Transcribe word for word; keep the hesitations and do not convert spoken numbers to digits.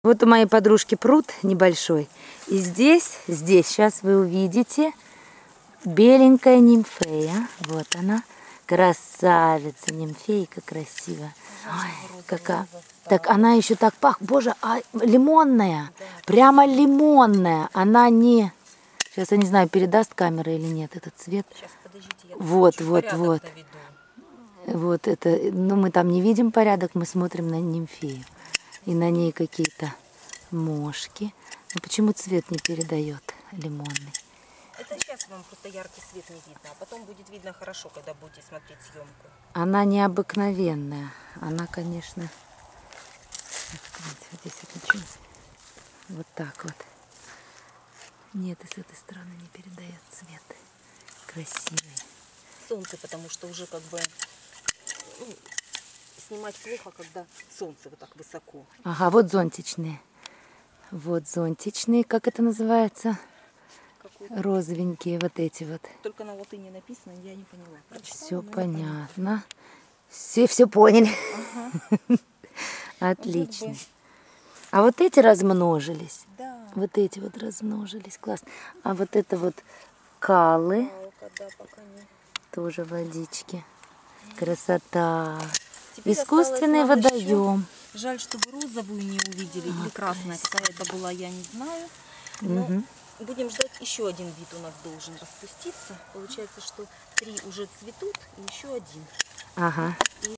Вот у моей подружки пруд небольшой. И здесь, здесь, сейчас вы увидите беленькая нимфея. Вот она. Красавица, нимфейка красивая. Ой, какая. Так она еще так пахнет. Боже, а лимонная. Прямо лимонная. Она не... Сейчас я не знаю, передаст камера или нет этот цвет. Сейчас, подождите, я вот, вот, вот. наведу. Вот это. Ну, мы там не видим порядок, мы смотрим на нимфею. И на ней какие-то мошки. Но почему цвет не передает лимонный? Это сейчас вам просто яркий свет не видно, а потом будет видно хорошо, когда будете смотреть съемку. Она необыкновенная. Она, конечно... Вот здесь вот ничего. Вот так вот. Нет, и с этой стороны не передает цвет. Красивый. Солнце, потому что уже как бы... Ну, снимать плохо, когда солнце вот так высоко. Ага, вот зонтичные. Вот зонтичные, как это называется? Розовенькие вот эти вот. Только на латыни написано, я не поняла. Прочитала, все понятно. понятно. Все, все поняли. Ага. Отлично. Вот бы. А вот эти размножились. Да. Вот эти вот размножились. Классно. А вот это вот калы. Палка, да, пока не... Тоже водички. Красота. Теперь Искусственный водоем. Еще... Жаль, чтобы розовую не увидели, а, или красная. Какая это была, я не знаю. Но угу. будем ждать, еще один вид у нас должен распуститься. Получается, что три уже цветут, и еще один. Ага. И